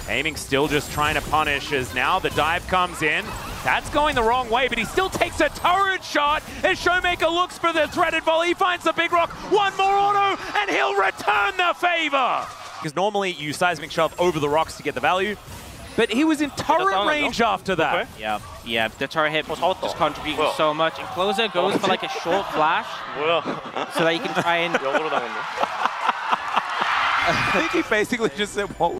Aiming still just trying to punish as now the dive comes in. That's going the wrong way, but he still takes a turret shot as Showmaker looks for the threaded volley. He finds the big rock, one more auto, and he'll return the favor. Because normally you seismic shove over the rocks to get the value, but he was in turret range after that. Okay. Yeah, the turret hit was just contributing so much. And Closer goes for like a short flash so that you can try and... I think he basically just said, what